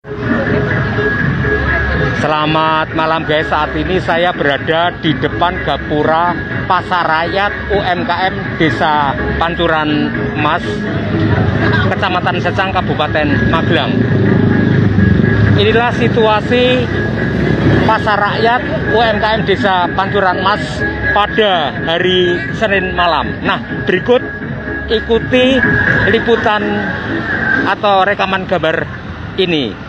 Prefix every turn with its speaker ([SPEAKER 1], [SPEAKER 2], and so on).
[SPEAKER 1] Selamat malam guys, saat ini saya berada di depan Gapura Pasar Rakyat UMKM Desa Pancuran Mas, Kecamatan Secang, Kabupaten Magelang. Inilah situasi Pasar Rakyat UMKM Desa Pancuran Mas pada hari Senin malam. Nah, berikut ikuti liputan atau rekaman gambar ini.